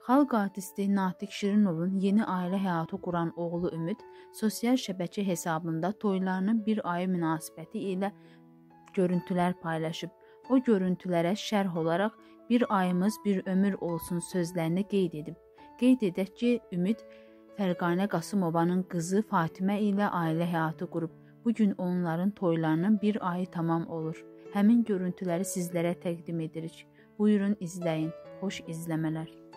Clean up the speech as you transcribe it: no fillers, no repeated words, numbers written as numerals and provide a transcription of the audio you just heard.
Xalq artisti Natiq Şirinovun yeni ailə həyatı quran oğlu Ümid sosial şəbəkə hesabında toylarının bir ayı münasibəti ilə görüntülər paylaşıb. O görüntülərə şərh olaraq bir ayımız bir ömür olsun sözlərini qeyd edib. Qeyd edək ki, Ümid Fərqanə Qasımovanın qızı Fatimə ilə ailə həyatı qurub. Bugün onların toylarının bir ayı tamam olur. Həmin görüntüləri sizlərə təqdim edirik. Buyurun izləyin. Xoş izləmələr.